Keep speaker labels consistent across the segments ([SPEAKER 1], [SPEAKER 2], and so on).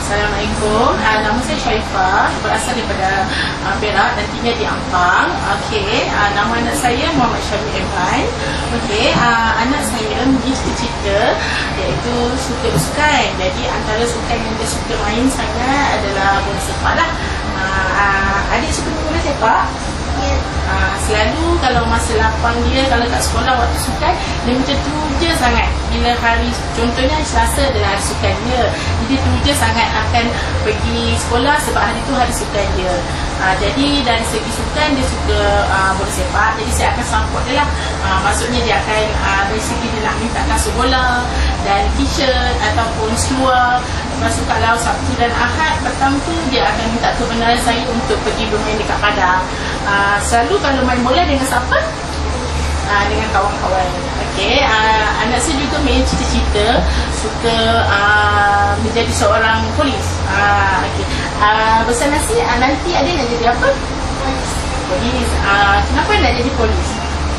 [SPEAKER 1] Assalamualaikum. Nama saya Sharifah, berasal daripada Perak dan tinggal di Ampang. Okey, nama anak saya Muhammad Syamil Evan. Okey, anak saya mempunyai cita-cita iaitu suka bersukan. Jadi antara sukan yang dia suka main sangat adalah bola sepak lah. Adik suka bola sepak? Ya. Selalu kalau masa lapang dia, kalau kat sekolah waktu sukan, dia macam teruja sangat. Bila hari, contohnya Selasa adalah hari sukan dia, jadi teruja sangat akan pergi sekolah sebab hari tu hari sukan dia. Jadi dari segi sukan dia suka bola sepak, jadi saya akan support dia lah. Maksudnya dia akan dari segi dia nak minta kasut bola dan t-shirt ataupun seluar. Lepas tu kalau Sabtu dan Ahad petang tu dia akan minta kebenaran saya untuk pergi bermain dekat padang. Selalu kalau main bola dengan siapa? Dengan kawan-kawan. Okey, anak saya juga main cita-cita suka menjadi seorang polis. Okey. Besar nanti adik nak jadi apa? Polis. Kenapa nak jadi polis?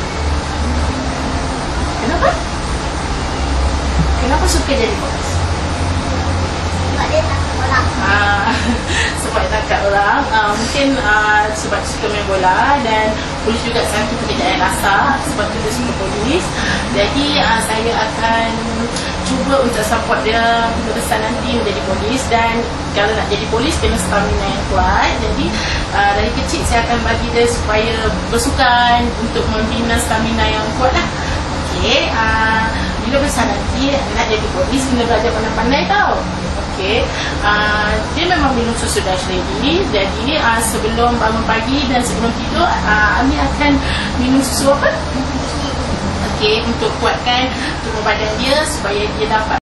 [SPEAKER 1] Kenapa? Kenapa suka jadi polis?
[SPEAKER 2] Sebab dia takut orang.
[SPEAKER 1] Sebab takut orang. Mungkin sebab suka main bola, dan polis juga satu pekerjaan rasa, sebab tu dia suka polis. Jadi saya akan cuba untuk support dia besar nanti menjadi polis. Dan kalau nak jadi polis kena stamina yang kuat. Jadi dari kecil saya akan bagi dia supaya bersukan untuk membina stamina yang kuat lah. Okey, bila besar nanti nak jadi polis kena belajar pandai-pandai tau. Okay. Dia memang minum susu dash ready. Jadi sebelum bangun pagi dan sebelum tidur, Ami akan minum susu apa? Okay, untuk kuatkan tubuh badan dia supaya dia dapat